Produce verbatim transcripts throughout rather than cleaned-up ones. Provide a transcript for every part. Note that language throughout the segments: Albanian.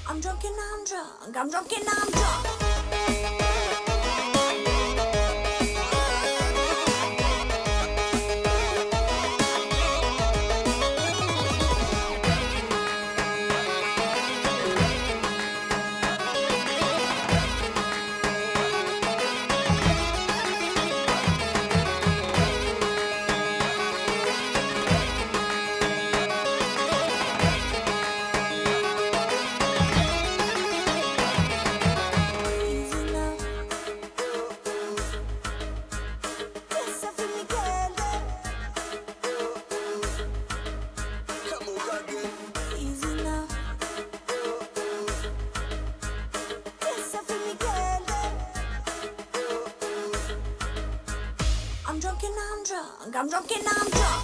I'm drunk and I'm drunk, I'm drunk and I'm drunk. I'm drunk and I'm drunk, I'm drunk and I'm drunk.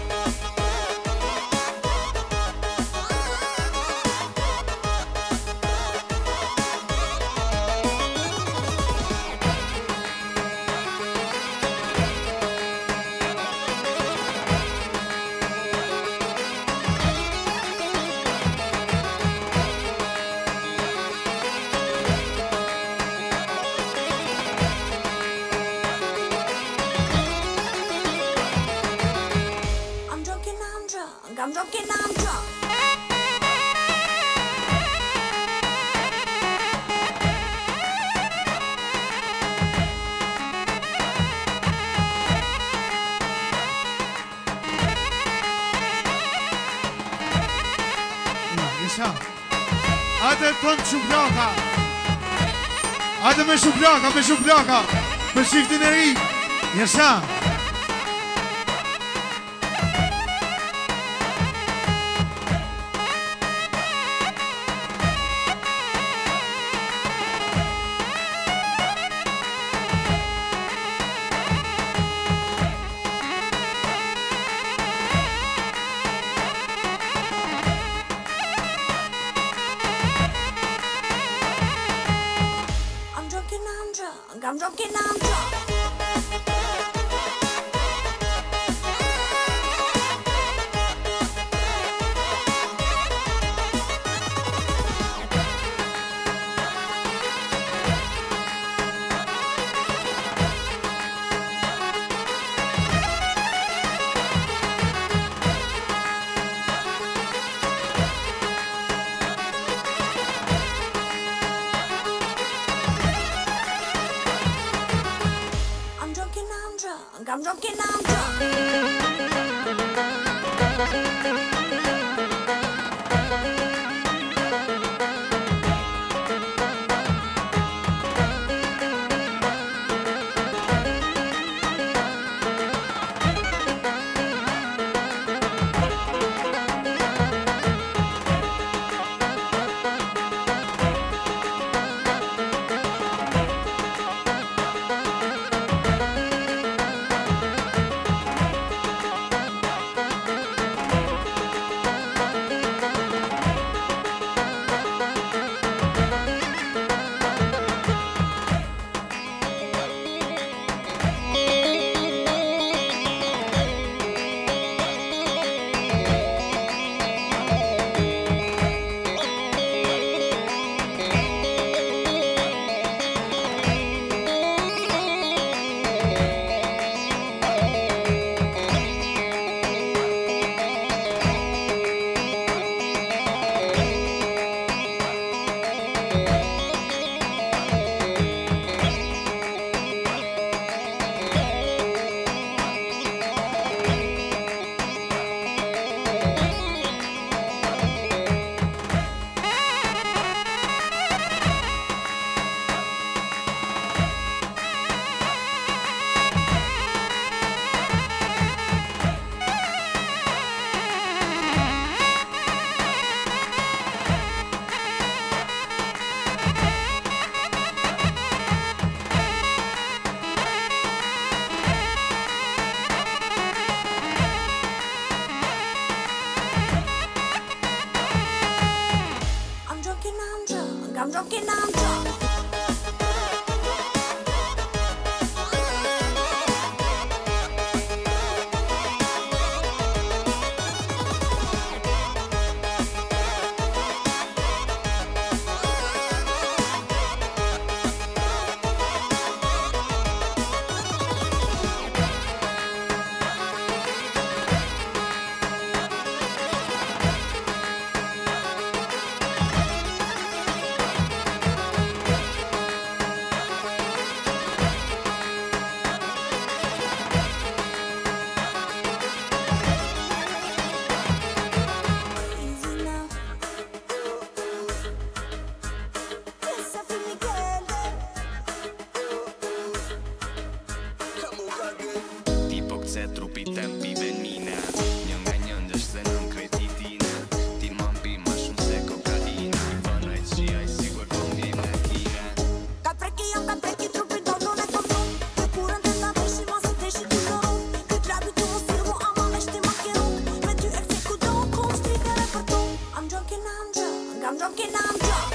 I'm drunk and I'm drunk. يسا هذا تون شبلاكا هذا مش شبلاكا مش شبلاكا بس يفتنري يسا I'm drunk and I'm drunk. I'm drunk and I'm drunk. I'm drunk and I'm drunk. se trupi tempi ven mine. Një nga njëndësh se nëm kreti tine. Ti m'ambi ma shumë se kokaina. Bënoj qia i sigur po mbi me kine. Ka preki jam, ka preki trupin do non e kondon. Të kurën të ta veshi ma se veshi të loron. Këtë labi të më sirvo ama veshti ma keron. Me ty exekudo kom strikere për ton. I'm drunk and I'm drunk, I'm drunk and I'm drunk.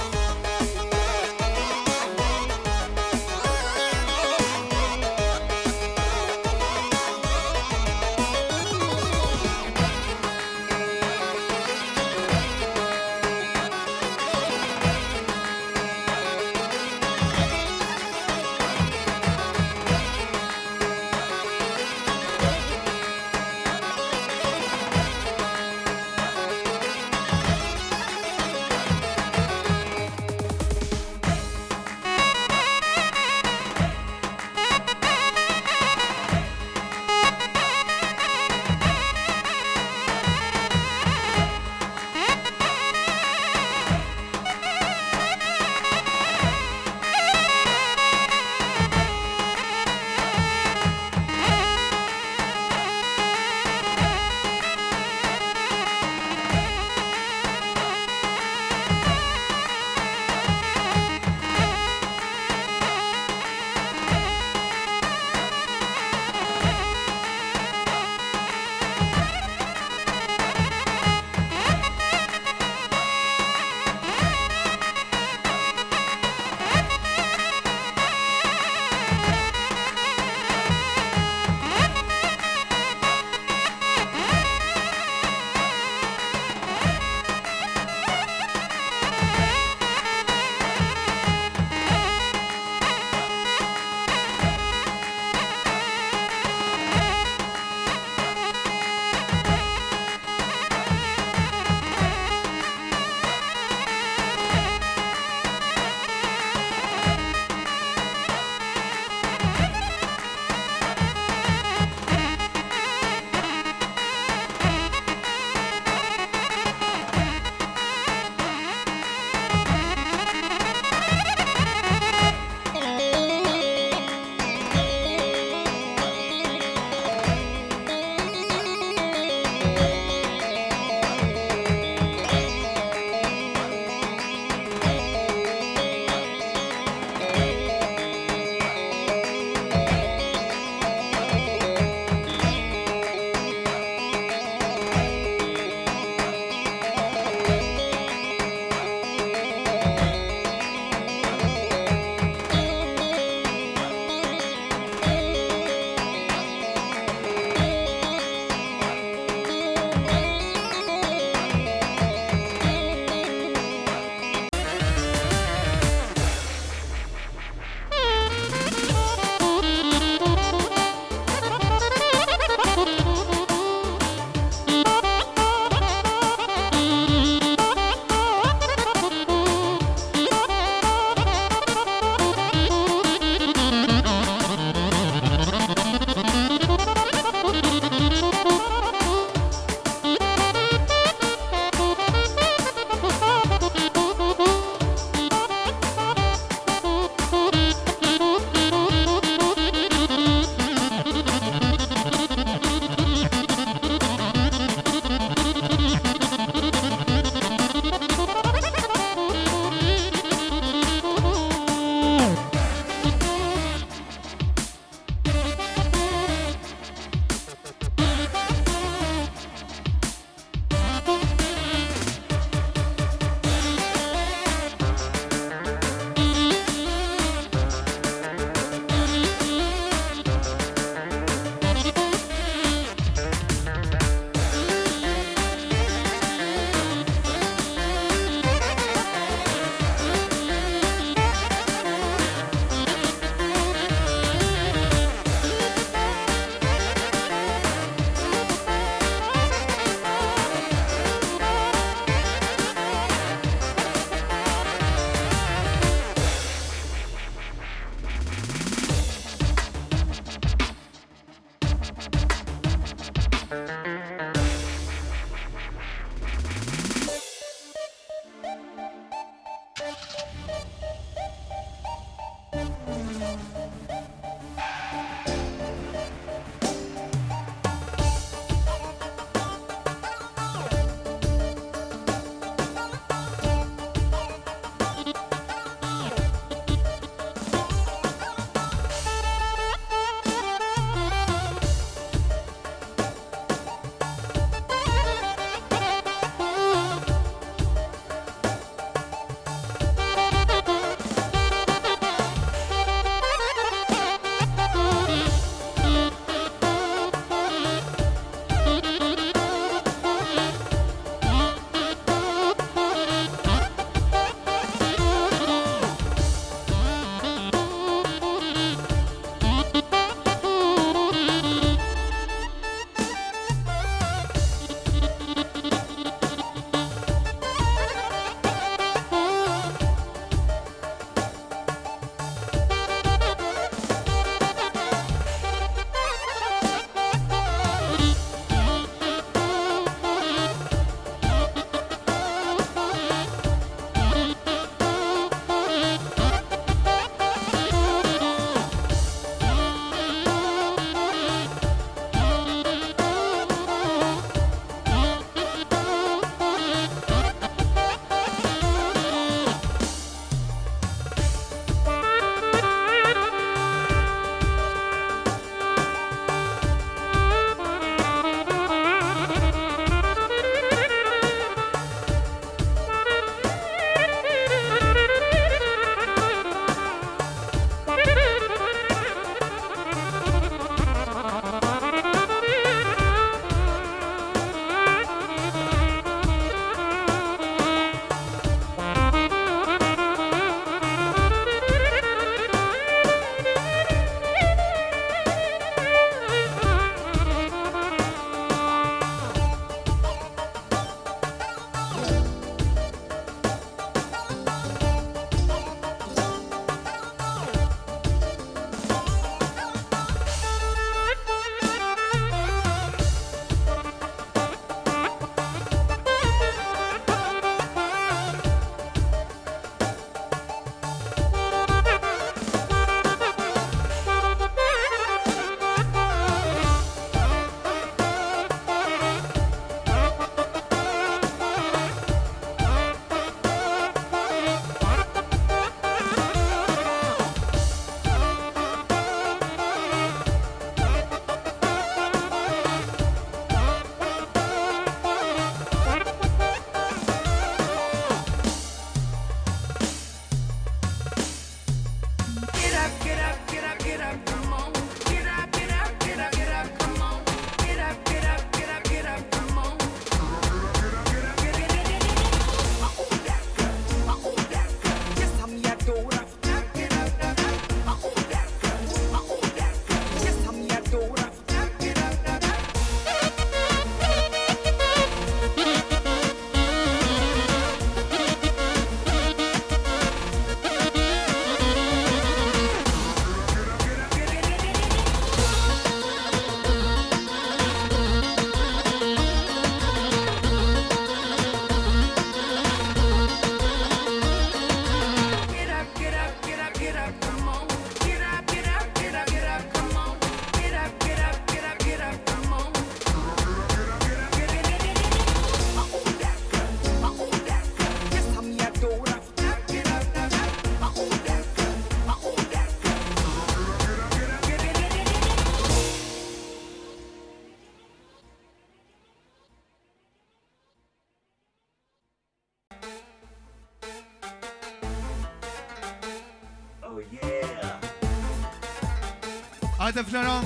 Hajde Floran.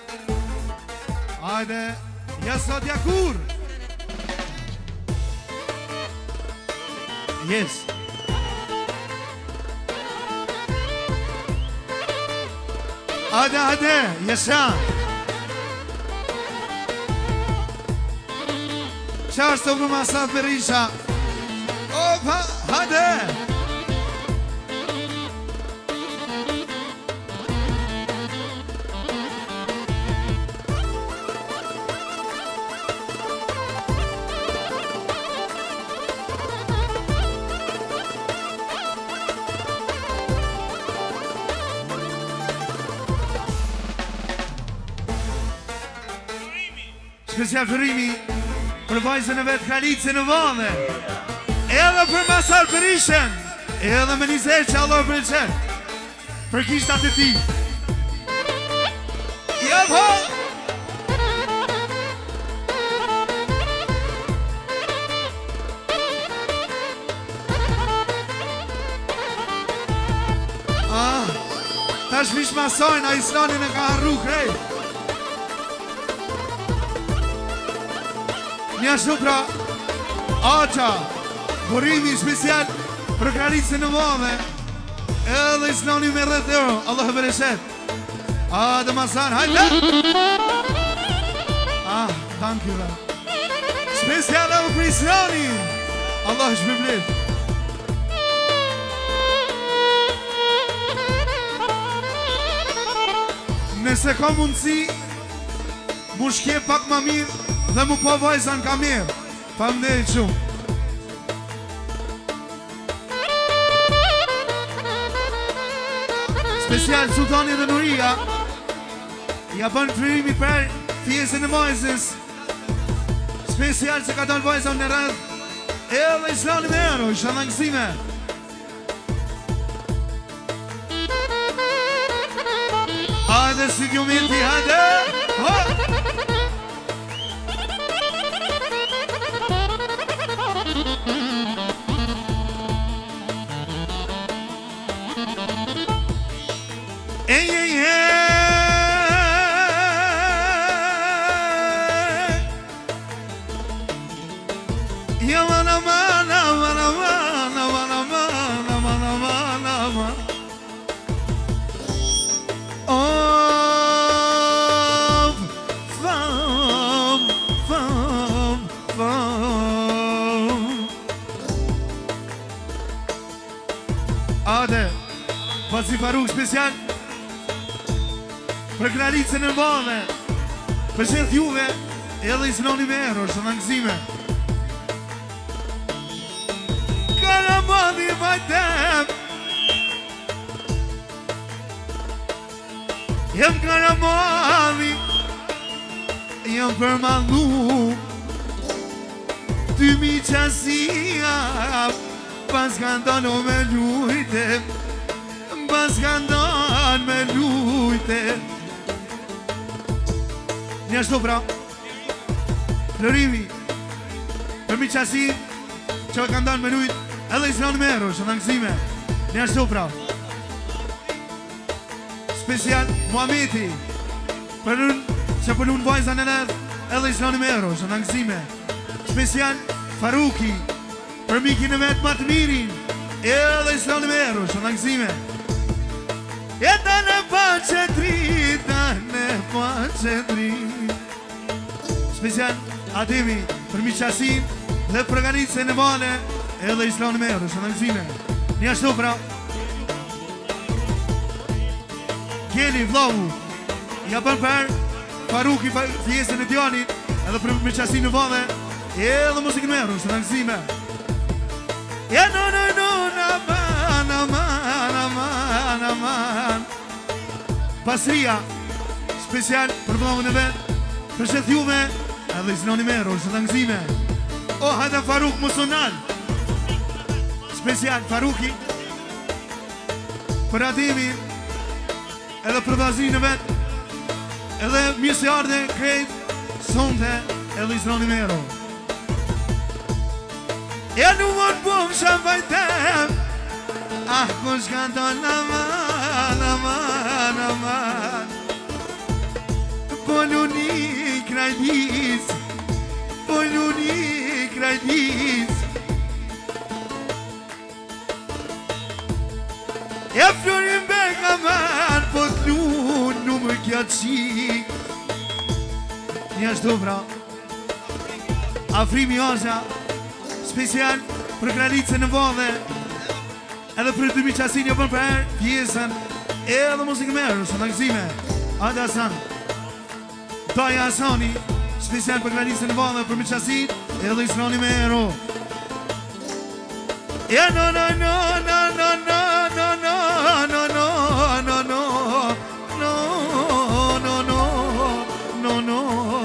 Hajde Jasot Jakur. Yes. Hajde, hajde, Jesha. Qarës të vru Masat Berisha. Opa, hajde. Special fërimi për vajzën e vetë Halicën e vane, edhe për Masat Berishën, edhe me një zërë që Allah për qëtë, për kishtat e ti. Ja po! Ah, ta shmish masojnë, a islanin e ka harru krejt. Një ashtu pra, Aqa, burimi special për Halicën e vane, edhe islani me rrët euro, Allah e bereshet. Ah, dhe Masan, hajde! Ah, thank you, special edhe për islani, Allah është me blit. Nëse ka mundësi, mu shkje pak ma mirë, dhe mu po vajzan ka mirë, pa më dhejtë shumë. Special Sultani dhe Nuria, ja bën fryrimi për fjesën e vajzës. Special që ka dalë vajzën në rrëdh, edhe islani me ero, isha në nëksime. Hajde studio Minti, hajde! Ha! Ej, ej, ej! Ja, man, man, man, man, man, man, man, man, man. Oh, fam, fam, fam. Ade, Pasi Faruk special për Halicën e vane, për qëtë juve, edhe i sinoni me ero, është në nëksime. Karamadi vajtem, jem karamadi, jem përmandu, ty mi qasia, pas kandono me lujte, pas kandon me lujte. Një ashtu pra, flërimi, për mi qasi, që ka ndonë me lujt, edhe islani me ero, që në nëksime. Një ashtu pra, special Muhameti, për unë, që për unë vajzën e ledh, edhe islani me ero, që në nëksime. Special Faruki, për mikin e vetë matë mirin, edhe islani me ero, që në nëksime. E ta në pace tri, ta në pace tri. Special Ademi për miqasin dhe për Halicën e vane, edhe islani me ero, që në nëksime. Një ashtu pra, Keli, vlovu, ja bën për Faruki fjesën e djanit, edhe për miqasin e vane, edhe musikën me ero, që në nëksime. Ja no no no na man man man man. Pasria special për vëllën e vet, për shëtë juve, edhe islani me ero, që në nëksime. O, hajde Faruk Musonal, special Faruki, për Ademi, edhe për vazin e vet, edhe mirë se ardhe krejt, sonte, edhe islani me ero. Ja nu mund bom sham vajtem, ah kush ka ton aman, aman, aman. poluni krajdic, poluni krajdic. E florin Bergaman, po t'lun numër kjo qik. Një është dobra Afrimi Osha, special për kralicën në vodhe, edhe për të miqasin jo për për pjesën, edhe muzikë merë, së në gëzime, Ada Hasan, Taja Hasani, special për kralicën në vodhe, për miqasin, edhe Islani Mero. Ja, no, no, no, no, no, no, no, no, no, no, no, no, no, no, no, no, no.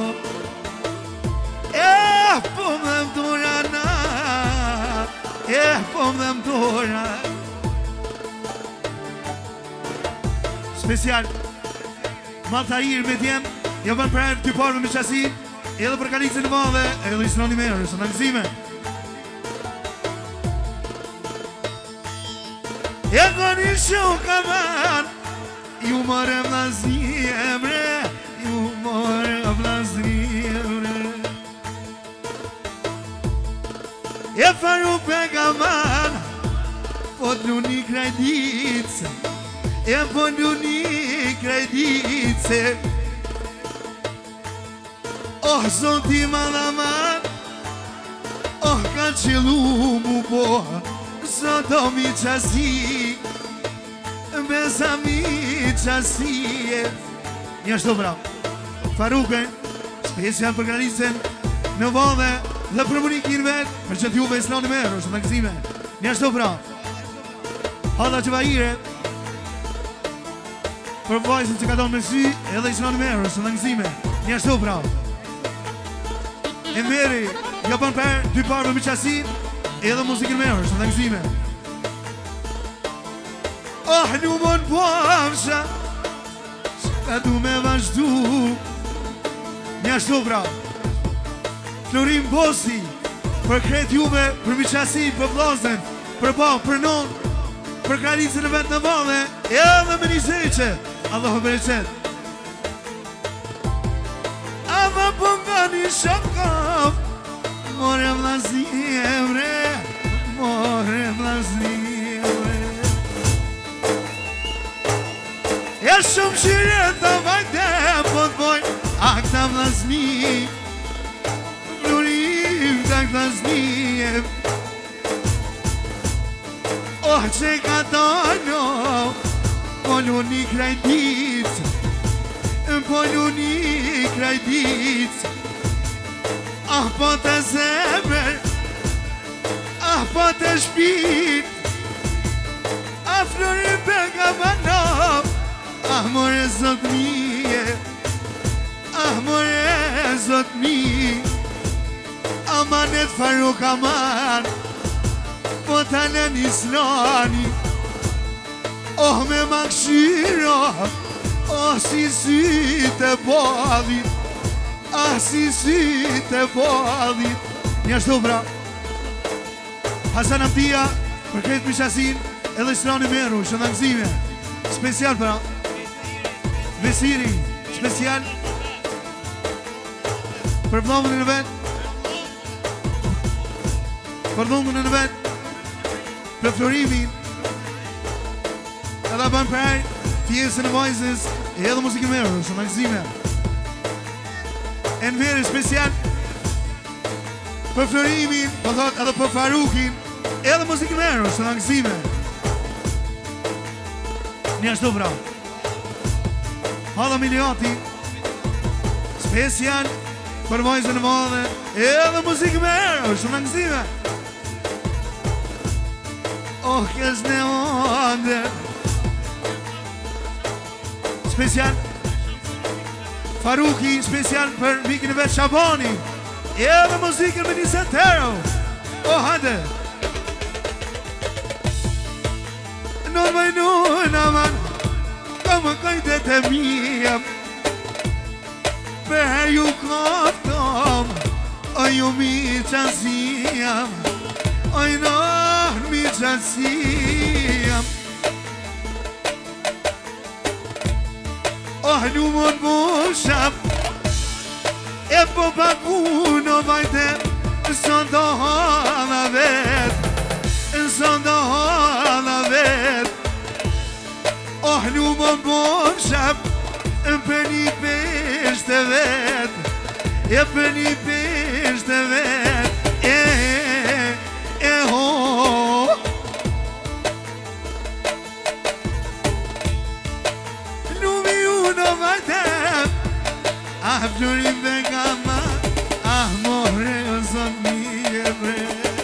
Eh, po më dhe më tora na, eh, po më dhe më tora. Special Maltahir me djem, jo ban për ty parë me qasi, edhe për kalicën në vadhe, edhe Islani Merë, së në gëzime. E goni shoka man, ju more vlazni emre, ju more vlazni emre. E faru pega man, po t'luni krajdice, e po t'luni krajdice. Oh, zoti malaman, oh, ka qëllu mu po, zoto mi qasi, besa mi qasi. Një është dobra Faruke, special për granicën në vodhe dhe për munikin vetë, për që t'juve Islani Mero, shë në gëzime. Një është dobra Hada që vajire, për vajzën që ka donë me sy, edhe Islani Mero, shë në gëzime. Një është dobra E meri, jo për për dy parë me qasin, edhe muzikën merë, shë në gëzime. Oh, në më në poamsha, shka du me vazhdu. Një ashtu pra Florin Bosi, për kret juve, për mi qasi, për vlozen, për pa, për non, për kralicën e vetë në vane, edhe me një zeqe, Allahu bereqet. Ama po nga një shakam, more vlazni emre, more vlazni emre. E shumë shire të vajte, po t'boj, akta vlazni, Florim të vlazni. Oh, që ka tono, poluni krajdic, poluni krajdic. Ah, po të zemër, ah, po të shpit, ah, Florin Bergaman, ah, more zot mije, ah, more zot mi, amanet Faruk Aman, po të në Islani. Oh, me makshiro, oh, si syte bodit, ah, si syte bodit. Një ashtu pra Hasan Abdia, për kretë mishasin, edhe Islani Meru, shë në gëzime. Special pra Vesiri, special për vlomën në vetë, për vlomën në vetë, për Florimin, edhe ban për pjesën e vajzës, edhe muzikën Meru, shë në gëzime. E në veri special për Florimin, po thot edhe për Farukin, edhe muzikën Meru, shë në gëzime. Një ashtu pra Hada Milioti, special për vajzën e madhe, edhe muzikë Meru, shë në gëzime. Oh, kes ne onde, special Faruki, special për mikin e vetë Shabani, edhe muzikën me një setero. Oh, hade Norma i nuna man, më kajtet e mija, për ju kaftom, o ju mi qasijam, o i nërë mi qasijam. Oh, nu mund musham, E po paguno vajte Së ndohana vet Së ndohana vet Oh lu më bom shap Për një peshte vet E për një peshte vet E, e ho Lumi uno vajtem Ah florim dhe nga ma Ah more o zon mi e bre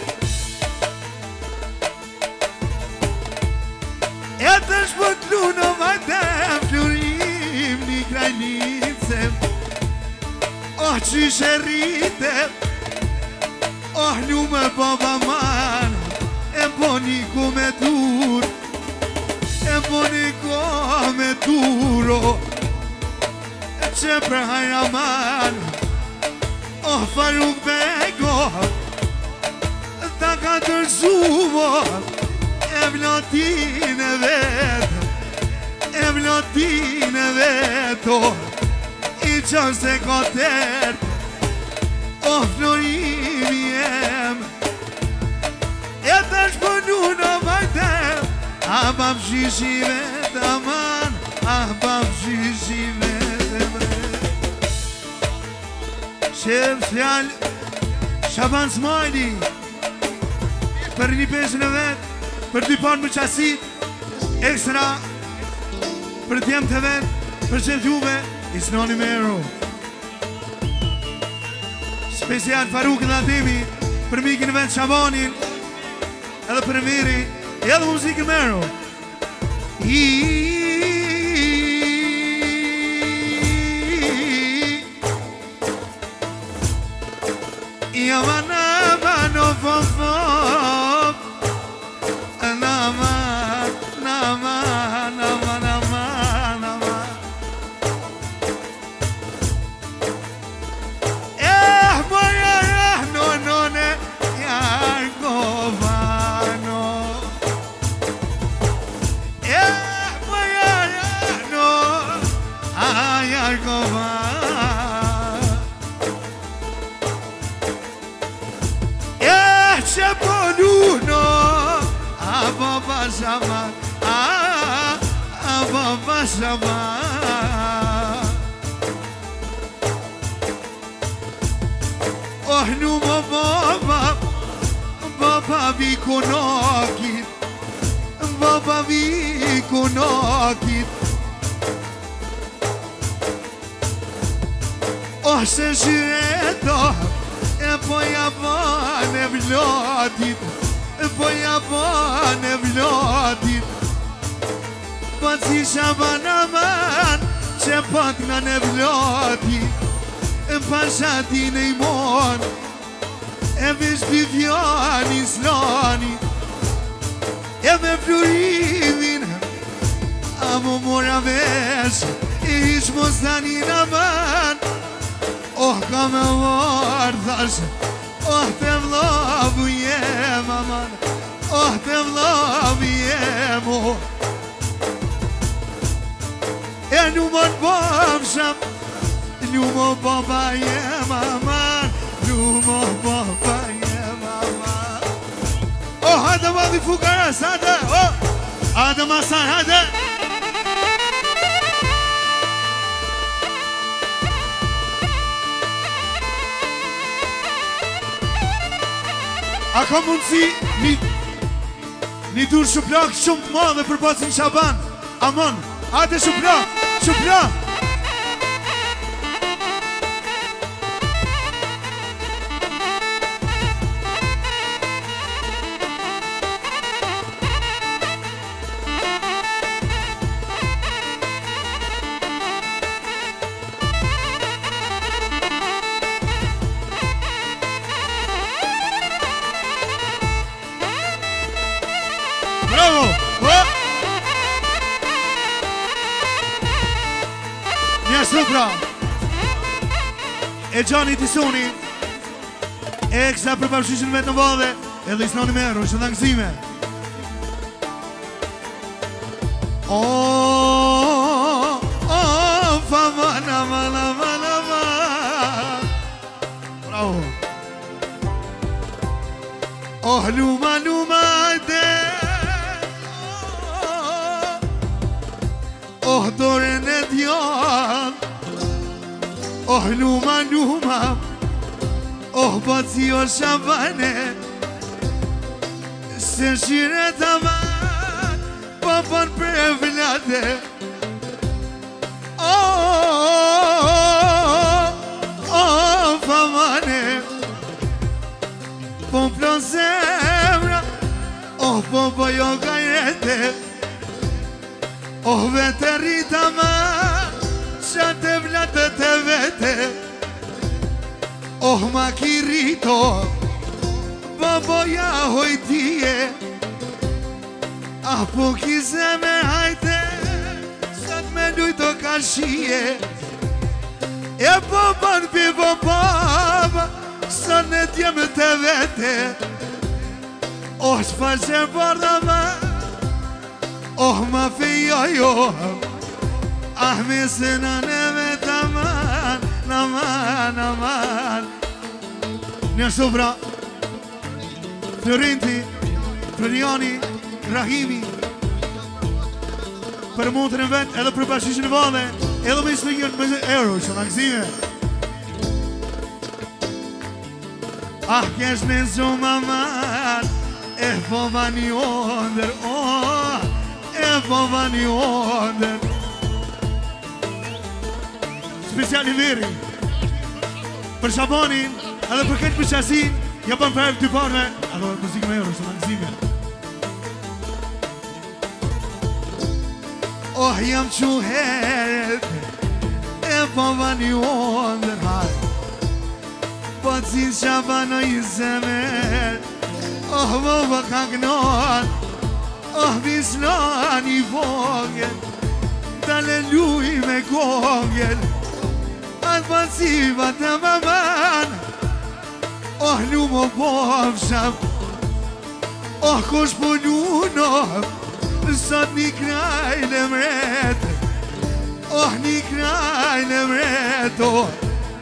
E të shpot luno vajtem Florim një krajnicem Oh qyshe rrite Oh lume baba man E boni ku me tur E boni ku me turo E që për hajra man Oh Faruk Bego Ta ka tërzuvo E vlatin e vet E vlatin e veto I qënë se ka tërë Oh florimi jem E të shpënu në vajtem Ah bab shishi vet aman Ah bab shishi vet Shef fjall Shaban Smajli Për një peshën e vet Për dy panë më qasit Ekstra Për t'jem të vet Për që t'juve It's not Mero Special Faruk dhe Ademi Për mikin e vend Shabanin Edhe për Miri Edhe muzikën Mero I I amana mano fom fom Nama Nama Nama Nama Nama Shama, ah, ah, Baba Shama. Oh, nu mo Baba, Baba vi konakit, Baba vi konakit. Oh, se shireta, e po javan e vladit. Po javan e vladit Po si shaban aman Që pat nga në vladit Pashatin e imon E vesh Vivian Islani E me flurimin A mo mora vesh E ish mostanin aman Oh ka me vardhash Oh te vllavu jem aman Oh te vllavu jem oh E nu mon bom sham Nu mo baba jem aman Nu mo baba jem aman Oh hadi vadi fukaras hadi Oh hadi masan hadi A ka mundësi një, një dur shuplak shumë të madhe për Bacin Shaban Amon, hajde shuplak, shuplak Bravo! Oh! Një supra E Gjani Tisoni E kësa për përshishën vetë në vade Edhe i snoni mero, shë dhe nëzime Oh, oh, fa mana, mana, mana, mana luma luma hajde Oh dorën e djallë Oh luma luma Oh baci o shabane Se shire të van Papon për e vlade Oh, oh, famane Po plon zemra Oh, po po jo kajrete Oh, vete rita ma Shate vlate të vete Oh, ma ki rito Po po ja hojtije Ah, po ki zemer hajte Sot me lujto ka shije E po ban pi po papa Sot në tjemë të vete Oh, shpa që porta ma Oh, ma fejo jo Ah, me se në neve të man Naman, naman Një sobra Florenti Floriani Rahimi Për motën e vetë edhe për bashkëshin e vale Edhe me slikën me euro që në këzime Ah, kesh në shumë aman E po va një onder Oh, e po va një onder Special i veri Për Shabanin edhe për këtë për qasin Ja ban për e të parve Edhe muzikë me euro që në këzime Oh, jam që heret E po va një onder haj Po cin Shabano i zemer Oh, vo va kagnon Oh, vislan i vogel Dale luj me kogel Atë pasiva të maman Oh, lumo povsham Oh, kosh po luno Sot një kraj në mret Oh, një kraj në mret Oh,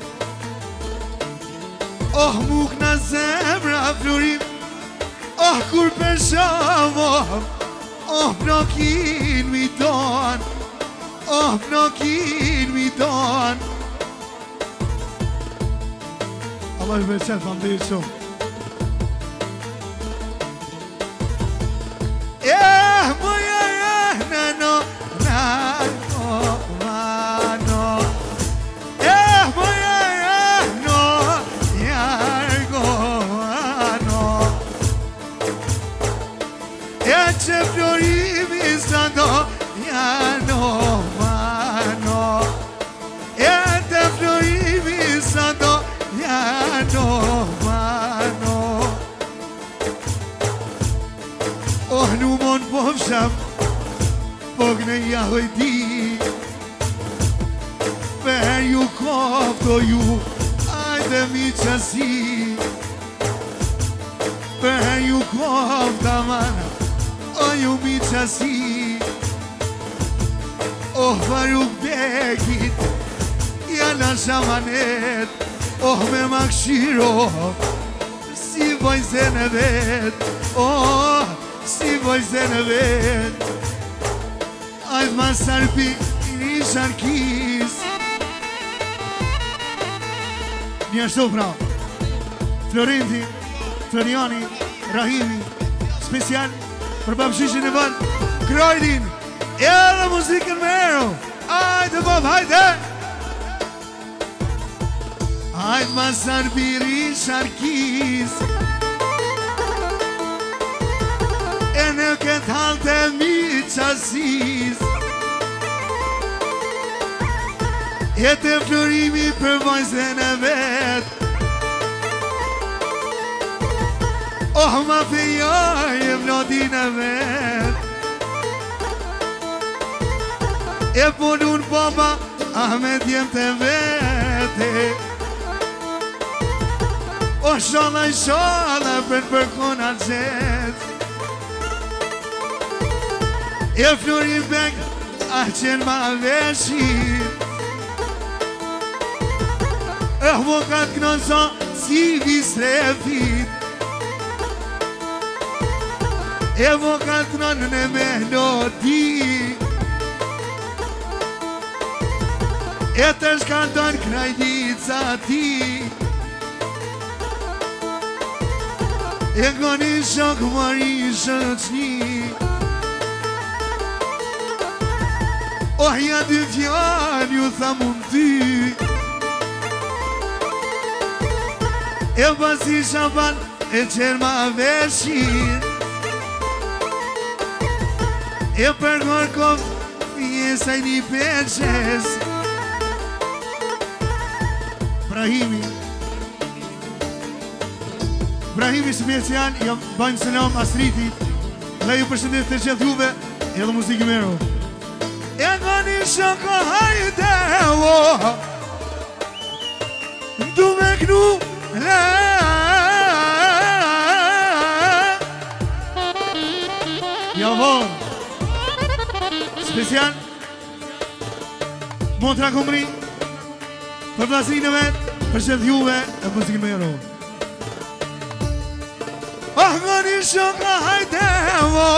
oh muk në zemra florim Oh, kur përsham Oh, oh pnokin mi ton Oh, pnokin mi ton Allah i beqet, më ndihë shumë Eh, moja eh, nano, nano, mano Eh, moja eh, no, jargo, mano E që florimi sando, jano, mano E të florimi sando, jano, mano Oh, nu mon povsham Pog në jahojdi Per ju kofto ju Ajde mi qasi Per ju kofta mana O ju mi qasi Oh, Faruk Bekit Jana shamanet Oh, me makshiro Si vojzen e vet Oh, si vojzen e vet Ajt ma sarpi një sharkis Një ashtu pra Florenti, Floriani, Rahimi Special për babshishin e van Krojdin edhe muzikën me ero Ajde bob, hajde Ajt ma sarpi një sharkis E në këtë halë të mi qasis E të florimi për vojzen e vet Oh, ma fejoj e vlodin e vet E punun baba, Ahmet jem të vete Oh, shala i shala për për kona qet E Florin Bek, a qenë ma veshit E vokat knozo si visrefit evocatron në melodi e të shkandon krajdica ti e goni shok mari shëqni oh ja dy fjall ju tha mund ty e pasi shaban e qenë ma veshin e përgor kof fjesaj një peqes Brahimi Brahimi special ja bëjmë selam Asritit dhe ju përshëndet të gjithë juve edhe muzikë mero e goni shoko hajde o du me knu le javor special Montra Kumri për vlasrinë e vetë për gjithë juve e muzikë mero ah goni shoka hajde o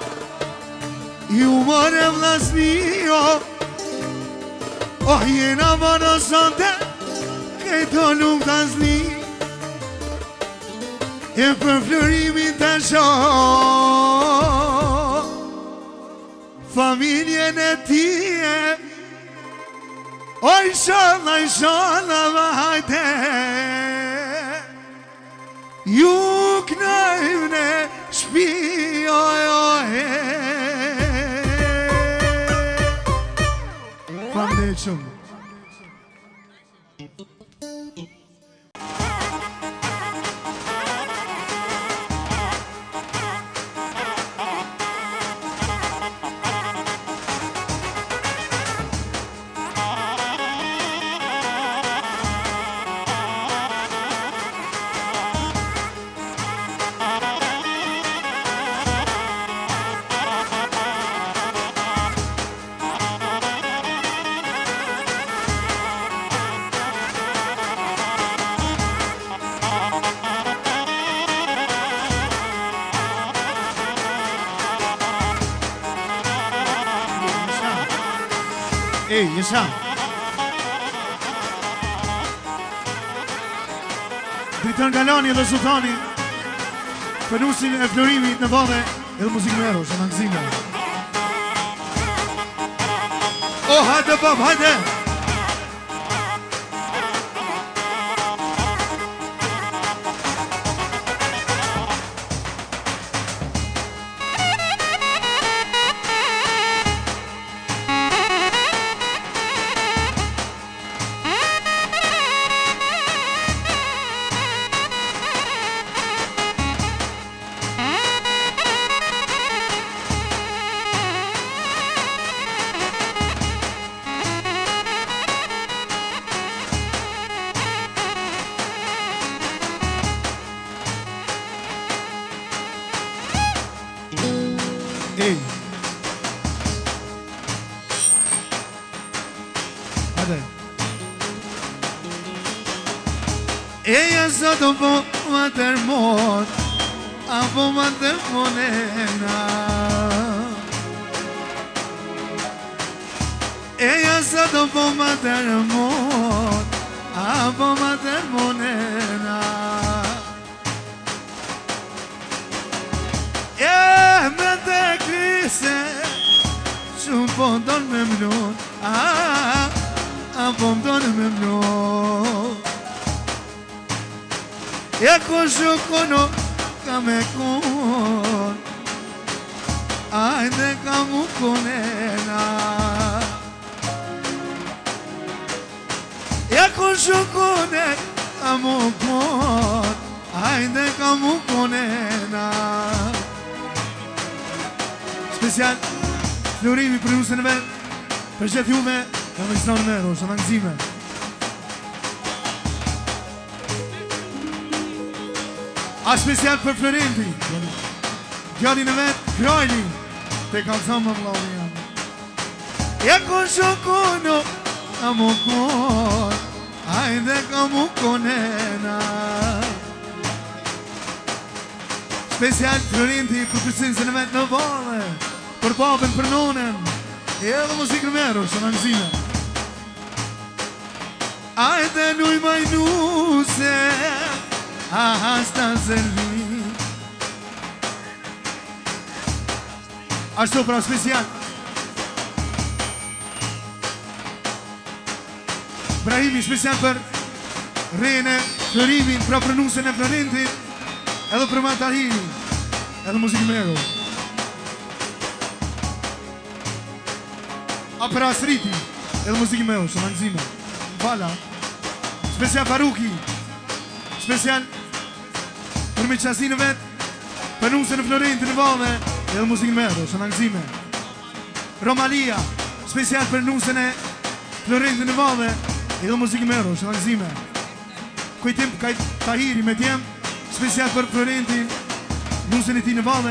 ju more vlasnio oh jena varosante këto nuk të zli e për flërimin të shoh familjen e tije oj shola, shola vajte ju knajvne shpio e familje shumë Ej, jesha Dritan Galani dhe Sultani Fenusin e florimit në vade edhe muzikë mero, që në nëzime O, hajde, bab, hajde Ej Hajde Eja sot po ma tërmon Apo ma tërmonena Eja sot po ma tërmon Apo ma tërmonena E me të krise Shumë po ndonë me mlon A, a po ndonë me mlon E ko shukono ka me kon Ajde ka mu konena E ko shukone ka mu kon Ajde ka mu konena Special Florimi për jusën e vetë Për gjithë jume Ka me qëta në mero, shë në nëzime A special për Florenti Gjallin e vetë Krajli Te kalësam më vlavë janë E ko shokono A mu kon Ajde ka mu konena Special Florenti për përsinë në vetë në vale, për papën, për nonën, e edhe muzikë në mero, së në nëzime. Ajde nuj majnuse, a hasta zërvi. Ashtu pra special. Brahimi special për Rene, Florimin, pra pronusën e Florentit, edhe për Matahiri, edhe muzikë mero. A për Asriti, edhe muzikë mero, së në nëzime. Vala. Special Faruki, special për me qasi në vetë, pronusën e Florentit në vale, edhe muzikë mero, së në nëzime. Romalia, special për pronusën e Florentit në vale, edhe muzikë mero, së në nëzime. Kujtim kaj Tahiri me tjem, special për Florentin, nusën e ti në vale.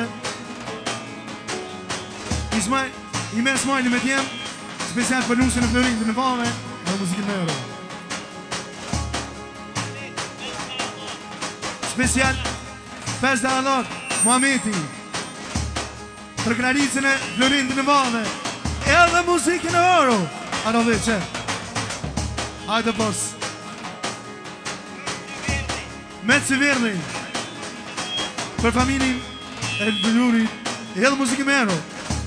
Ismaj, Ime Smajli me tjem, special për nusën e Florentin në vale, edhe muzikë mero. Special, Fezda Allot, Muhameti, për Klaricën e Florentin në vale, edhe muzikë në oro. Ano dhe që, hajde pos. Me të Verdi, për familin e Vëllurit, edhe muzikë mero.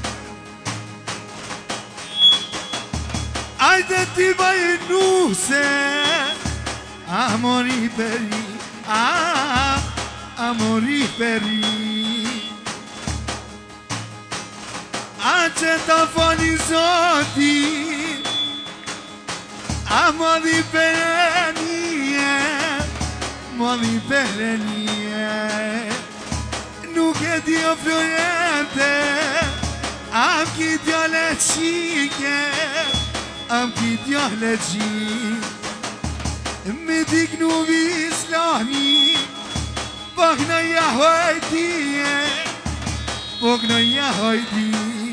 Ajde ti baje nuse, amori peri, a, amori peri. A që ta fali zoti, amori perenie, amori perenie. Nuk e di o Florente, am ki djale qike, am ki djale qik. Me dik nu vislani, pak në jahojtije, pak në jahojti.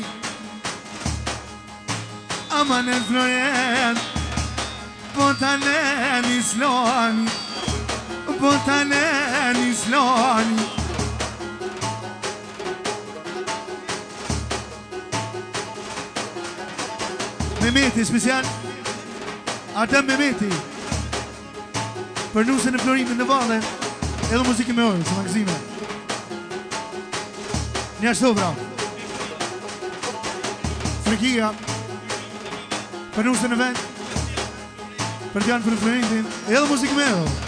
Aman e Florent, po tanen islani, po tanen islani. Mehmeti special, Adem Mehmeti, për nusën e Florimit në vale, edhe muzikë me orë, së magazime. Një ashtu bra. Frekia, për nusën e vend, për t'janë për Florimin, edhe muzikë me orë.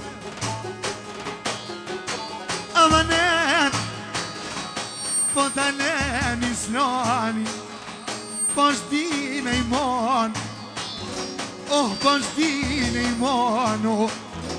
Amanet, po tanen islani, po shdine i mon, oh, po shdine i mon, oh.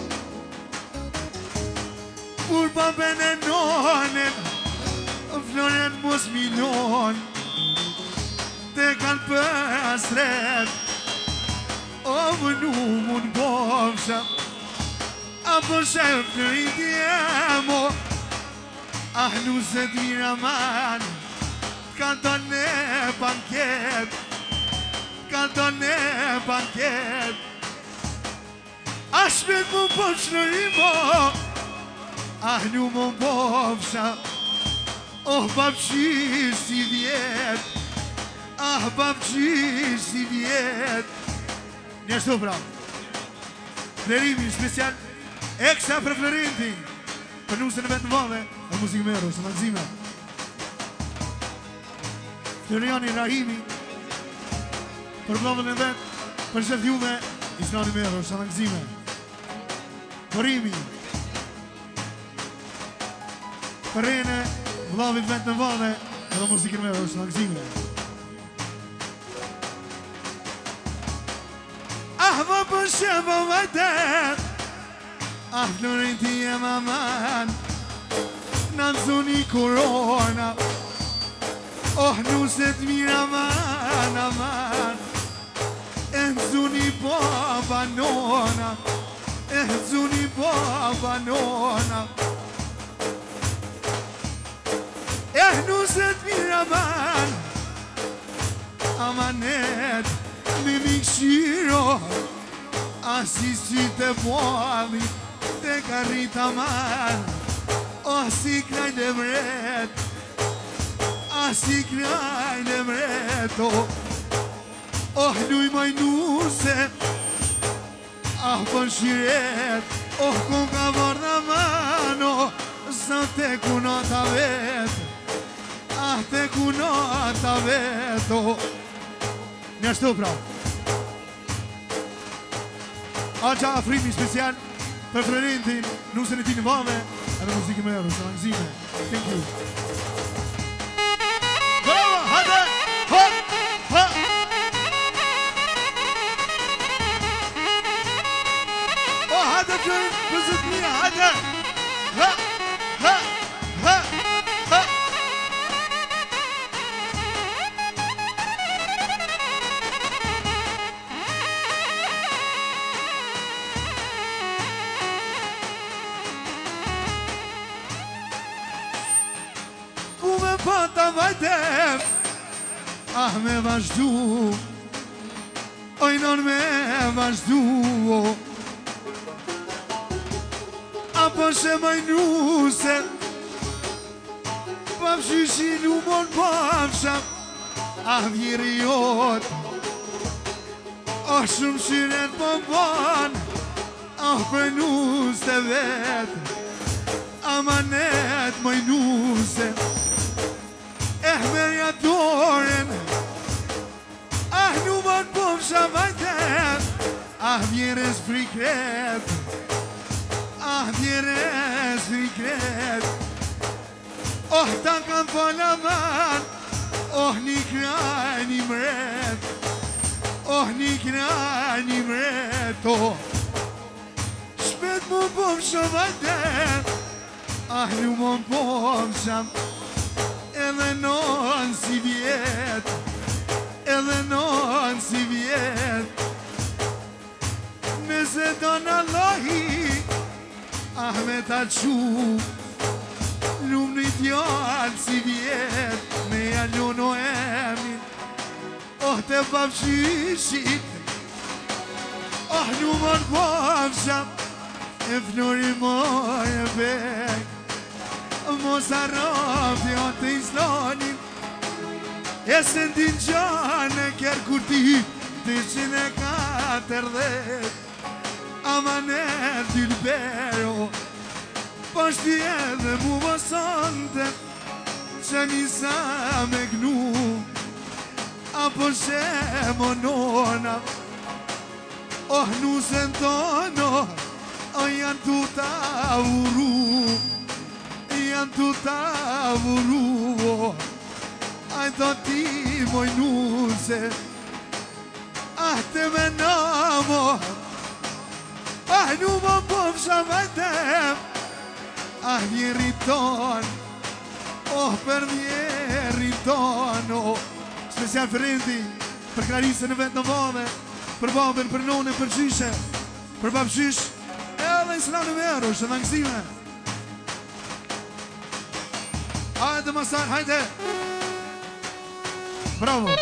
Kur pa bene nonen, Florent mos milon, te kanë për asret, o vënu mun bofsha, a për shef në idjemo, ah nuse t'mira man, kantone banket, kantone banket. Ashmet mu po qërimo, ah nu mu bofsha, oh babqir si vjet, ah babqir si vjet. Njështu pra, Flerimi special, eksa për Florentin, për nusën e vetë në vale, e muzikë mero, së nëzime. Floriani Rahimi, për vlovën e vetë, për shëf juve, Islani mero, së nëzime. Korimi, për rene, vlovit vetë në vale, edhe muzikë mero, së nëzime. Ah, ma për shëfë vajtet, ah, Florenti e maman, në nëzuni korona, oh, nuset mira man, aman, e nëzuni baba nona, e nëzuni baba nona. E nuset mira man, amanet, me mikshiro, asi si te boami, te karita man, Oh, si krajnë e mret Ah, si krajnë e mret Oh, oh, luj majnuse Ah, për shiret Oh, ku ka vërda mano Sa te kunata vet Ah, te kunata vet Oh, një ashtu pra Aqa afrimi special për Florentin, nusën e ti në vame, edhe muzikë me erë, së langëzime. Thank you. Bravo, hajde! Ha! Ha! O, hajde të pëzët mija, hajde! Ha! Ha! Ha! Ha! Pata vajtem Ah me vazhdu Oj non me vazhdu Apo shë majnuse Pafshishin u mon pafsham Ah vjeri jot Oh shumë shiret po ban Ah prejnus të vet Amanet majnuse Eh merja doren Ah numan pom shavajtem Ah vjeres frikret Ah vjeres frikret Oh ta kam falaman Oh një kraj një mret Oh një kraj një mret Oh shpet mu pom shavajtem Ah numan pom shavajtem Edhe non si vjet Edhe non si vjet Nëse do në Allahi Ah me ta qu Lumë një djallë si vjet Me jallu no emin Oh te pafshishit Oh numër pafsham E flori moj e bek Mos arrafi o të islanin E se ndin gjane kjerë kur ti Të qin e katër dhe Amaner dilbero Po shti edhe mu vësante Që njësa me gnu Apo shemo nona Oh nusen tono O janë tu ta uru Janë tu ta vuru Aj do ti moj nuse Ah te me namo Ah nu më pëmsha vajtem Ah vjeri ton Oh për vjeri ton Oh special Ferenti Për Klarisën e vetë në vame Për babën, për nonën, për gjyshe Për babshysh Edhe i slanë me ero, shë në nëzime Hajde Masar, hajde! Bravo!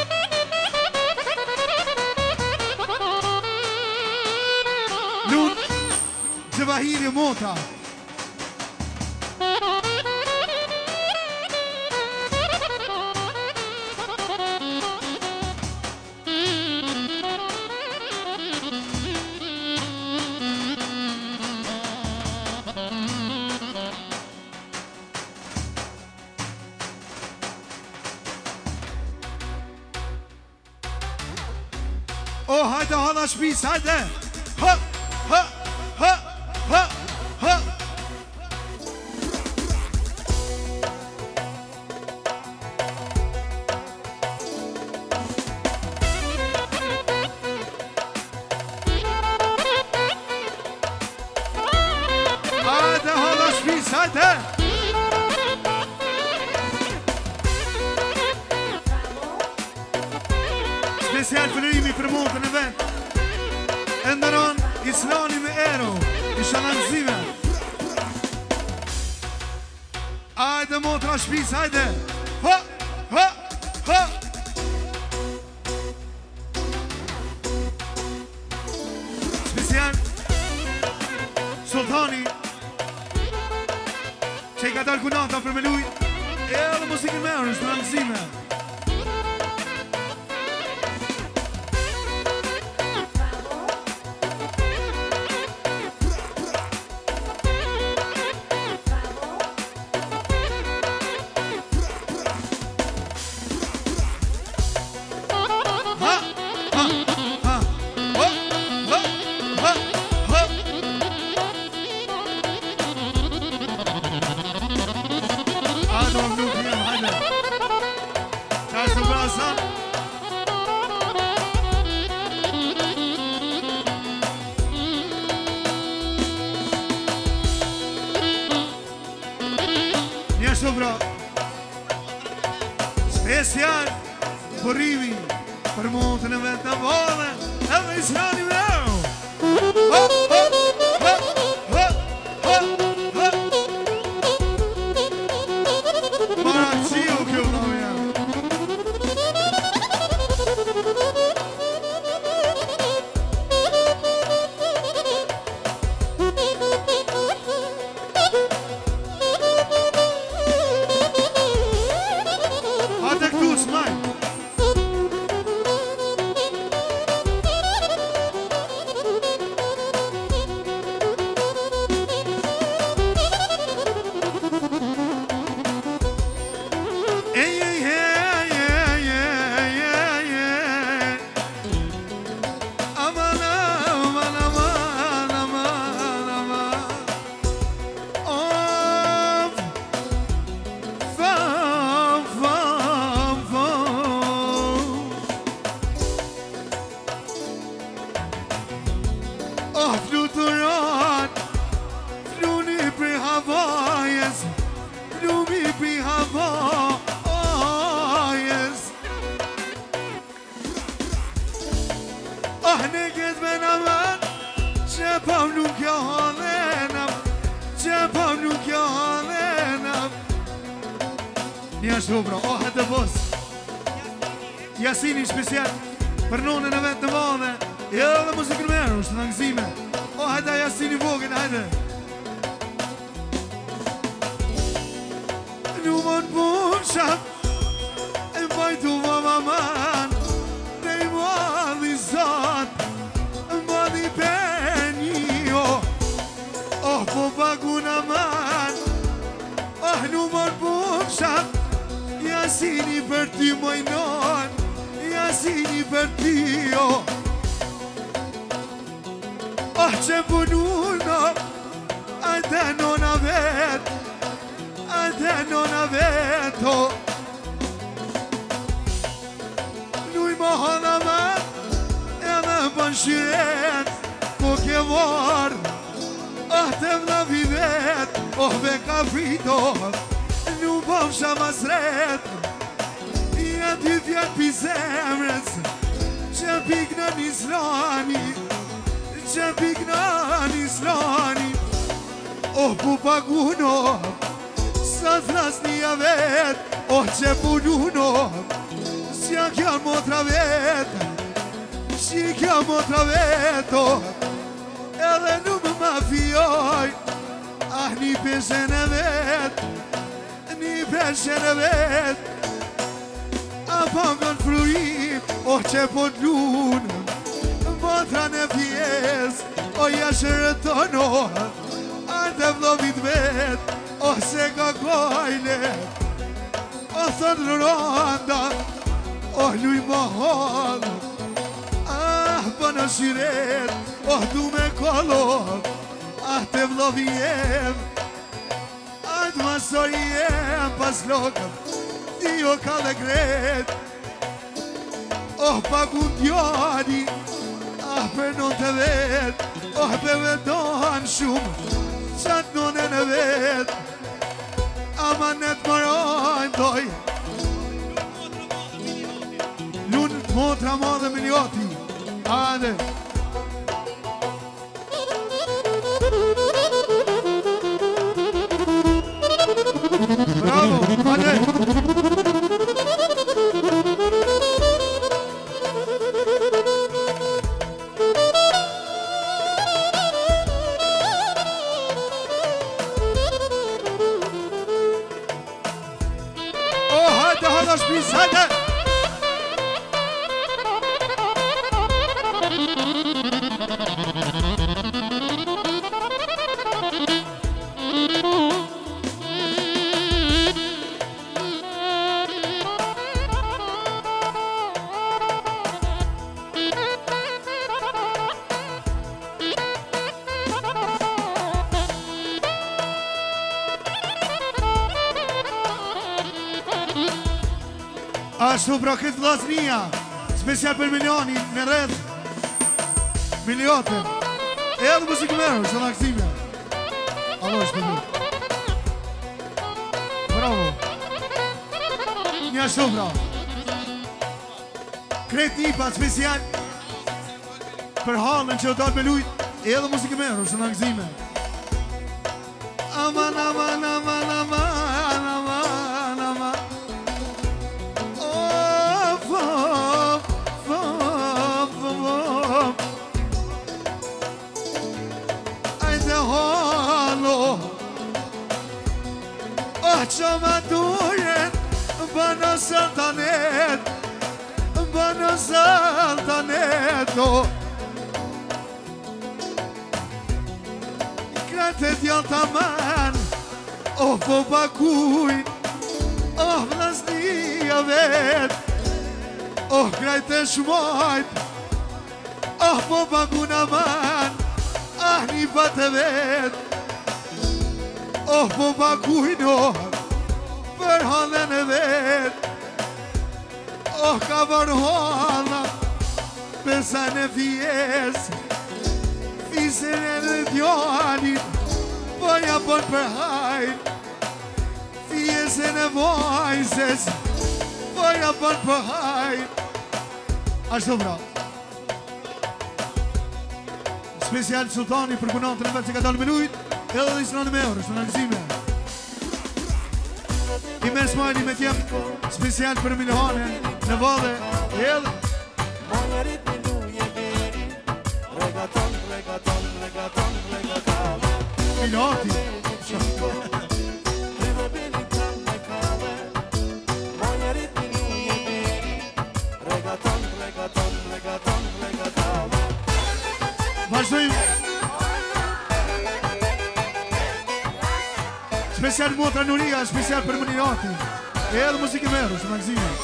Nun, Gjevahiri Mota. Oh, hajde hala shpis, hajde! Ha, ha, ha, ha, ha! Hajde hala shpis, hajde! Special fëllërimi për montën e vend E ndëron Islani me ero I shananëzime Hajde motra shpis, hajde Ha, ha, ha Special Sultani kunata për me luj e edhe muzikën me është në angëzime. Special Borrivi per monte ne vetta vole e mi sono vero Marazio che ho la mia Jasini special për nonën e vetë në vane e edhe muzikën me erë është në angëzime. O, hajda Jasini vogën, hajde. Numën punësham e mbajtu vama man ne i madhi zat mbadhi penjo oh, po paguna man oh, numën punësham Jasini për ty mojnon Jasini për ty oh. Oh, që pununo Ate nona vet Ate nona vet oh. Nuj më hodha mat edhe për shiret ko ke vor oh, te vna vivet oh, be ka frito nu povsha masret ja ty fjall pi zemrës që pik në nislani që pik në nislani oh, pu paguno sa thras një vet oh, që pununo s'ja kja motra vet që kja motra vet oh. Edhe nu më ma fjoj ah, një peshen e vet një peshen e vet a pangën frurim o që po t'lun motra në pjes o jashërë tono a të vlovit vet o se ka kojle o thot rronda o luj më hod ah për në shiret o du me kolon ah të vlovit ah të masori jem pas lokëm Io ka dhe gret Oh, pagun djani Ah, për non të vet Oh, për veton shumë Qatë nonen e vet Ama net morojnë doj Lunë motra madhe milioti Ade Bravo, ade hajde! Ashtu pra këtë vllaznia, special për Milioni, në rreth Miliotën. E edhe muzikë merë, shë në këzime. Alo, është të du. Bravo. Një ashtu pra. Kretë Nipa, special për halën që o dalë me lujt, e edhe muzikë merë, shë në këzime. Aman, aman, aman, aman, aman, aman. Që më dujen, bënë sëltanet, bënë sëltanet, o Krate djallë të man, o po bakuj, o vlasnia vet, o krajte shmojt, o po baku në man, ah një batë vet, o po bakuj në për halën e vet, oh ka bërë halë, besan e fjes, fisën e në djallit, po ja bërë për hajt, fjesën e vajzës, po ja bërë për hajt. Ashtu bra. Special Sultani për kunatën e vetë që ka dalë me lujt, edhe dhe isë në me eurë, shtë në nëzime. I merë smajni me tjem special për Milhane në vade e edhe Milhati Vazhdojmë Special Motra Nuria, special për Milhati e edhe muzikë merë, shë në gzime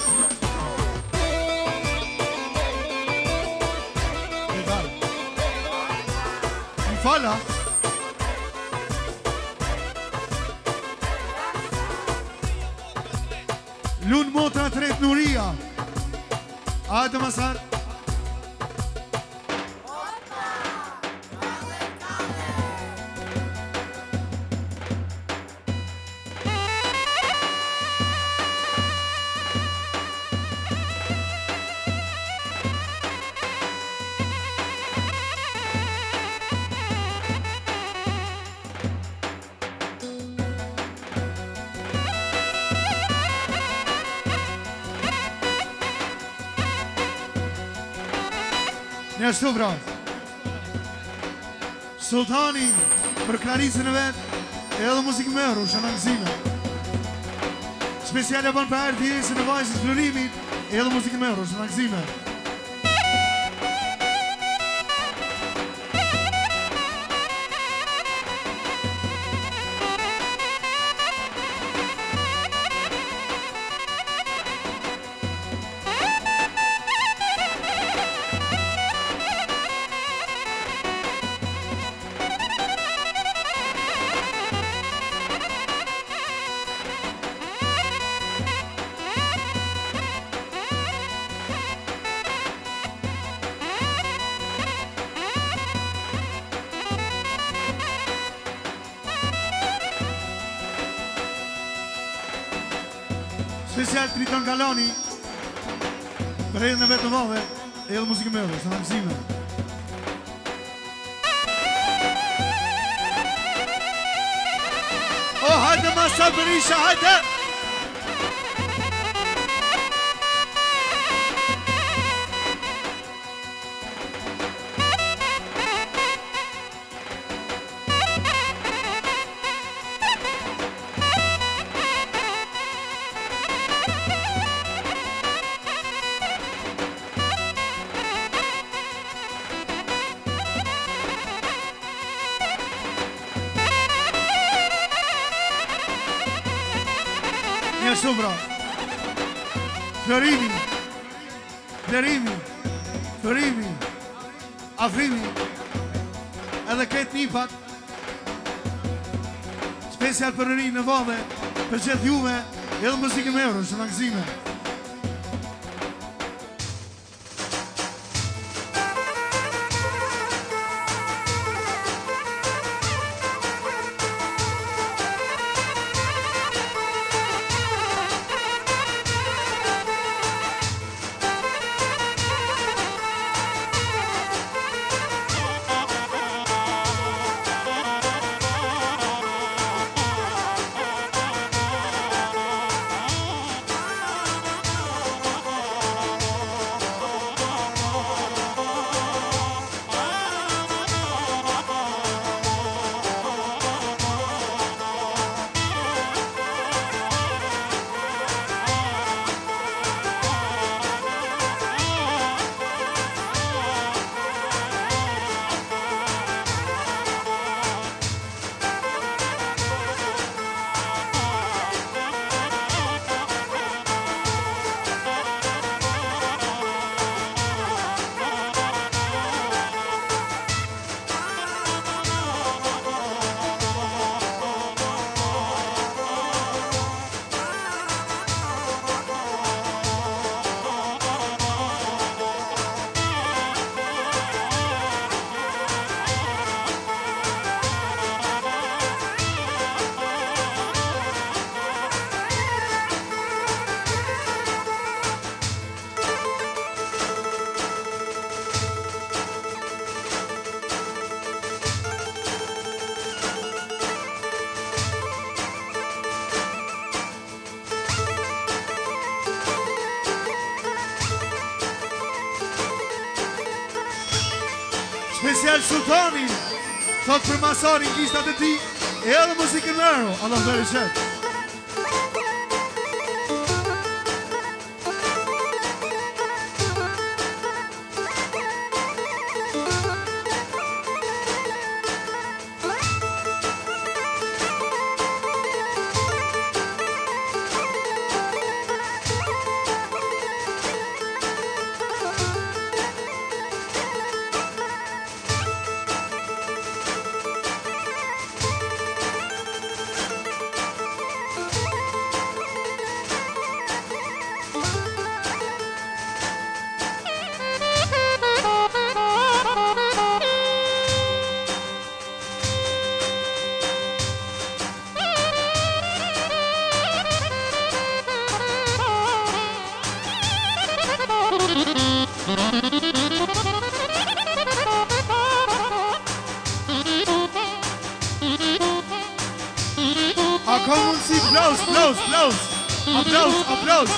Më fala Lunë Motra Tret Nuria Ajde Masar Një ashtu bra Sultani për klarisën e vetë e edhe muzikë mërë, shë në gzime Special e banë për arë tjesën e vajzës florimit e edhe muzikë mërë, shë në gzime Special Triton Galani për edhe në vetë në vade e edhe muzikë mërë, së në gzime O, hajde Masa Berisha, hajde Ashtu bra. Florimi, Flerimi, Florimi, Afrimi, edhe këtë nipat, special për rinë në vade, për gjithë juve, edhe muzikën me euro, që në gëzime. Special Sultani, thot për masarin kishtat e ti, e edhe muzikën në ero, Allah dhe rëshet. A ka mundësi, plaus, plaus, plaus, aplaus, aplaus.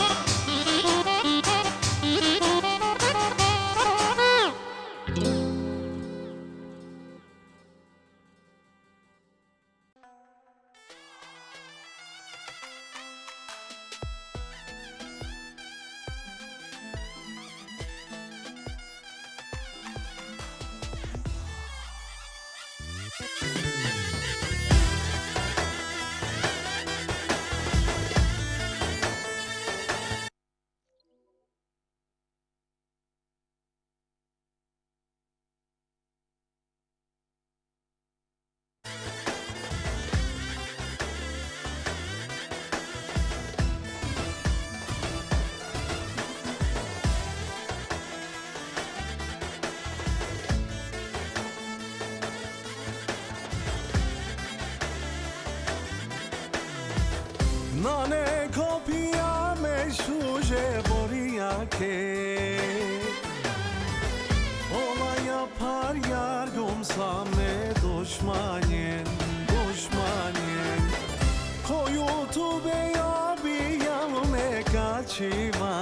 Nane kopia me shuje boria ke Ola yapar yar gumsa me düşmanyen düşmanyen Koyutu be abi me kaçima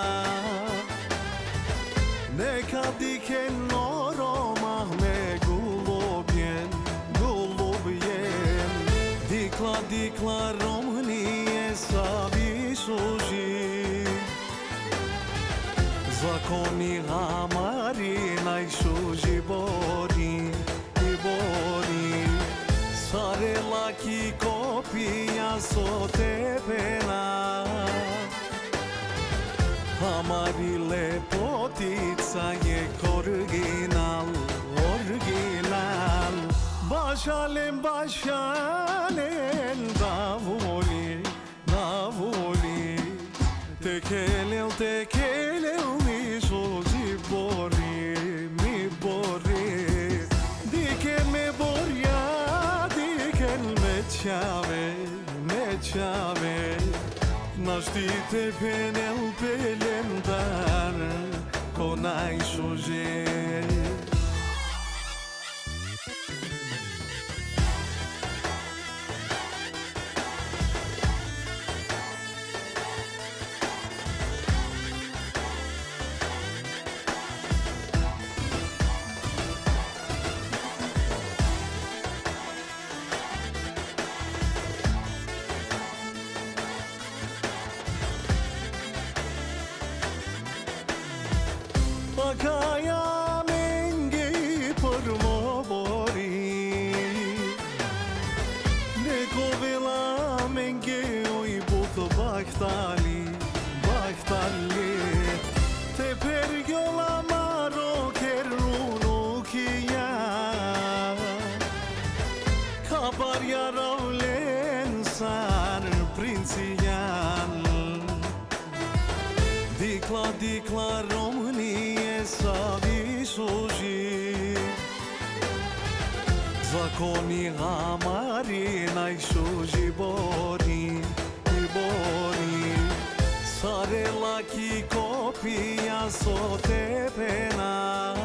Ne kadiken noro mahme gulubyen gulubyen Dikla dikla romni sabi suji Zakoni hamari nai suji bori bori Sare laki kopia sote pena Hamari lepotica je original, original Başalem başalem davoli, davoli Tekelel tekelel mi sozi bori, mi bori Diken me borja, diken me qave, me qave Nashtite penel pelendar, konaj shoje Kaya mengi pormo bori Ne kovela mengi oi buto baktali baktali Te pergiola maro kerunu kia Kabar yaravlen sar princian Dikla dikla Românie sa vysuži Zakoni amari najsuži bori, bori Sare laki kopia sote pena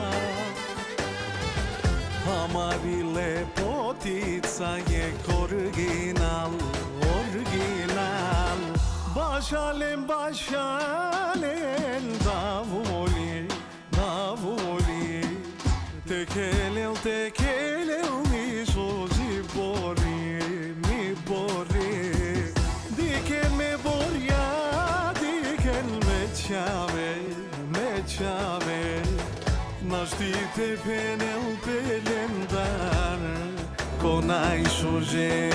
Amari lepotica je original, original Başalem başalem davoli, davoli Tekelel tekelel mi sozi bori, mi bori Diken me borja, diken me qave, me qave Nashtite penel pelendar, konaj shoje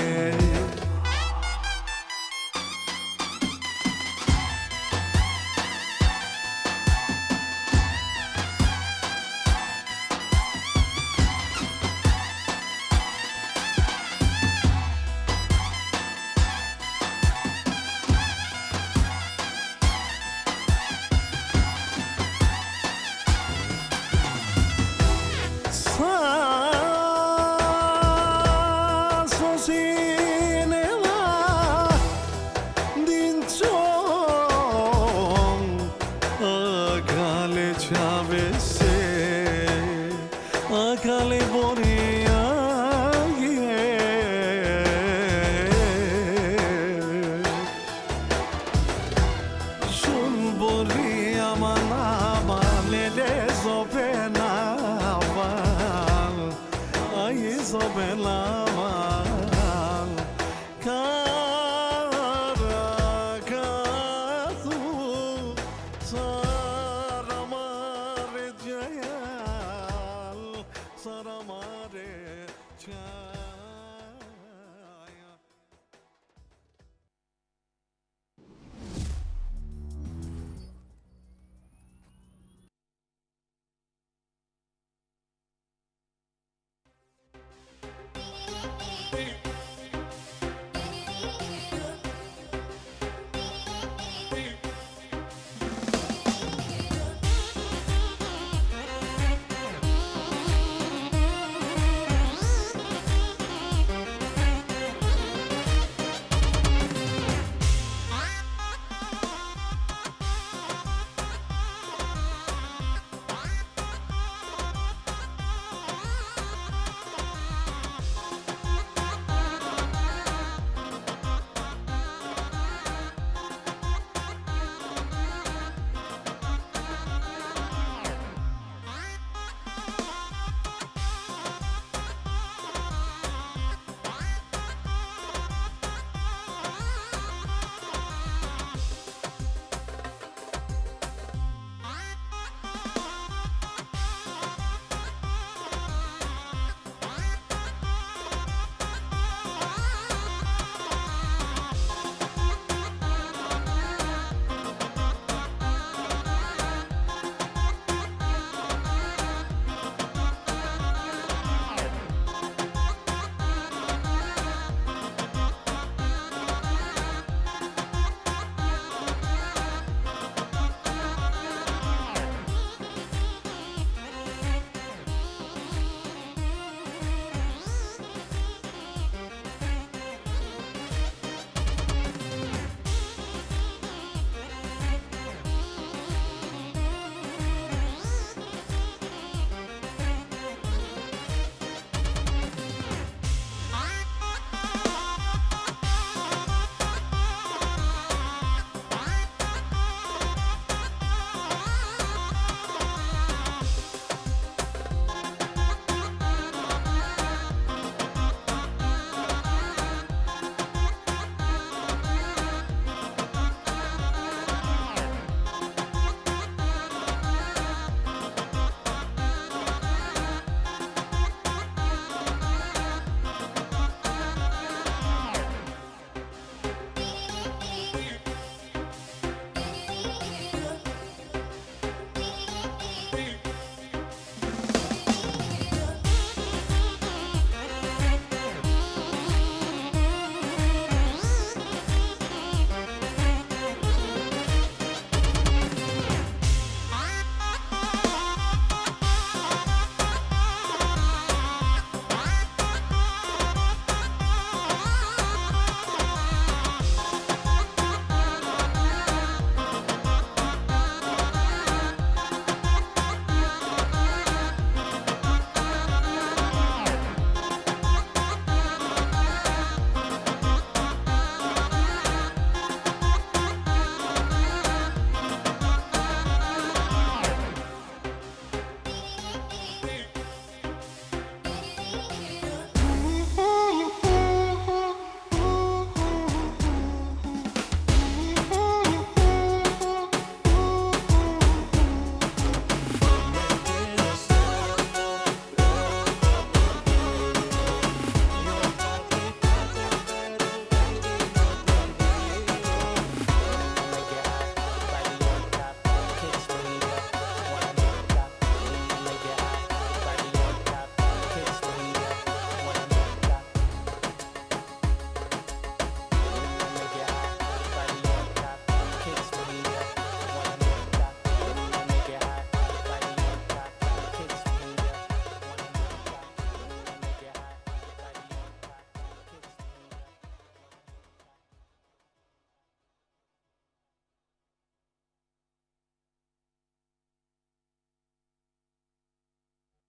Akale boria Shun boria manama lele zopena Ay zopena